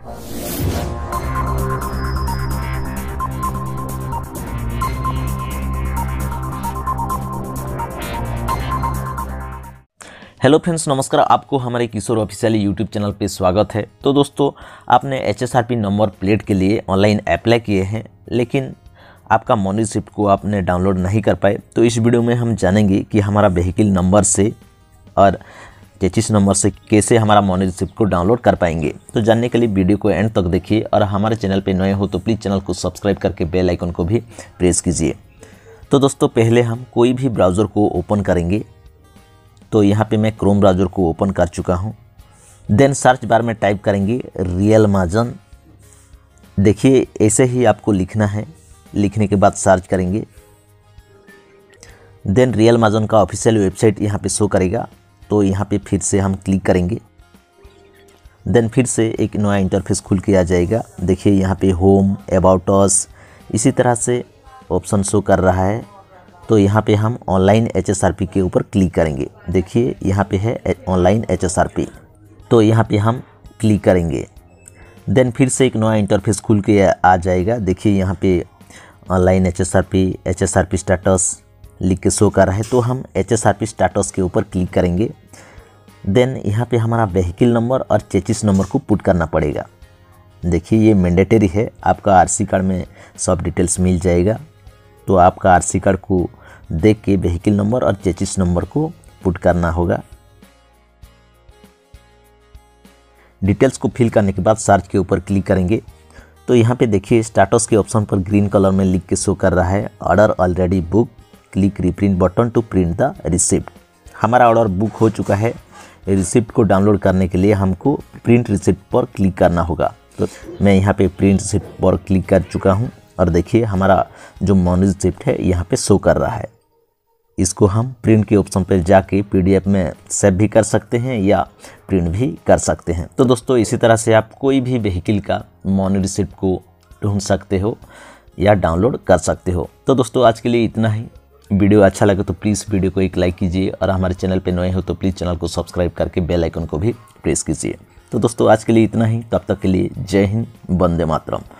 Hello friends, नमस्कार। आपको हमारे किशोर ऑफिशियल यूट्यूब चैनल पे स्वागत है। तो दोस्तों, आपने HSRP नंबर प्लेट के लिए ऑनलाइन अप्लाई किए हैं, लेकिन आपका मनी रिसिप्ट को आपने डाउनलोड नहीं कर पाए। तो इस वीडियो में हम जानेंगे कि हमारा व्हीकल नंबर से और चेसिस नंबर से कैसे हमारा मनी रिसिप्ट को डाउनलोड कर पाएंगे। तो जानने के लिए वीडियो को एंड तक देखिए, और हमारे चैनल पर नए हो तो प्लीज़ चैनल को सब्सक्राइब करके बेल आइकन को भी प्रेस कीजिए। तो दोस्तों, पहले हम कोई भी ब्राउज़र को ओपन करेंगे। तो यहाँ पे मैं क्रोम ब्राउज़र को ओपन कर चुका हूँ। देन सर्च बार में टाइप करेंगे रियल माजन। देखिए, ऐसे ही आपको लिखना है। लिखने के बाद सर्च करेंगे। देन रियल माजन का ऑफिशियल वेबसाइट यहाँ पे शो करेगा। तो यहाँ पे फिर से हम क्लिक करेंगे। देन फिर से एक नया इंटरफेस खुल के आ जाएगा। देखिए, यहाँ पे होम, अबाउट अस, इसी तरह से ऑप्शन शो कर रहा है। तो यहाँ पे हम ऑनलाइन HSRP के ऊपर क्लिक करेंगे। देखिए, यहाँ पे है ऑनलाइन HSRP। तो यहाँ पे हम क्लिक करेंगे। देन फिर से एक नया इंटरफेस खुल के आ जाएगा। देखिए, यहाँ पे ऑनलाइन HSRP स्टेटस लिख के शो कर रहा है। तो हम HSRP स्टेटस के ऊपर क्लिक करेंगे। देन यहाँ पे हमारा व्हीकल नंबर और चेसिस नंबर को पुट करना पड़ेगा। देखिए, ये मैंडेटरी है। आपका RC कार्ड में सब डिटेल्स मिल जाएगा। तो आपका RC कार्ड को देख के व्हीकल नंबर और चेसिस नंबर को पुट करना होगा। डिटेल्स को फिल करने के बाद सर्च के ऊपर क्लिक करेंगे। तो यहाँ पे देखिए, स्टेटस के ऑप्शन पर ग्रीन कलर में लिख के शो कर रहा है order already book, click reprint button to print the receipt. हमारा ऑर्डर बुक हो चुका है। रिसिप्ट को डाउनलोड करने के लिए हमको प्रिंट रिसिप्ट पर क्लिक करना होगा। तो मैं यहाँ पे प्रिंट रिसिप्ट पर क्लिक कर चुका हूँ, और देखिए हमारा जो मनी रिसिप्ट है यहाँ पे शो कर रहा है। इसको हम प्रिंट के ऑप्शन पर जाके PDF में सेव भी कर सकते हैं या प्रिंट भी कर सकते हैं। तो दोस्तों, इसी तरह से आप कोई भी व्हीकल का मनी रिसिप्ट को ढूंढ सकते हो या डाउनलोड कर सकते हो। तो दोस्तों, आज के लिए इतना ही। वीडियो अच्छा लगे तो प्लीज़ वीडियो को एक लाइक कीजिए, और हमारे चैनल पर नए हो तो प्लीज़ चैनल को सब्सक्राइब करके बेल आइकन को भी प्रेस कीजिए। तो दोस्तों, आज के लिए इतना ही। तब तक के लिए जय हिंद, वंदे मातरम।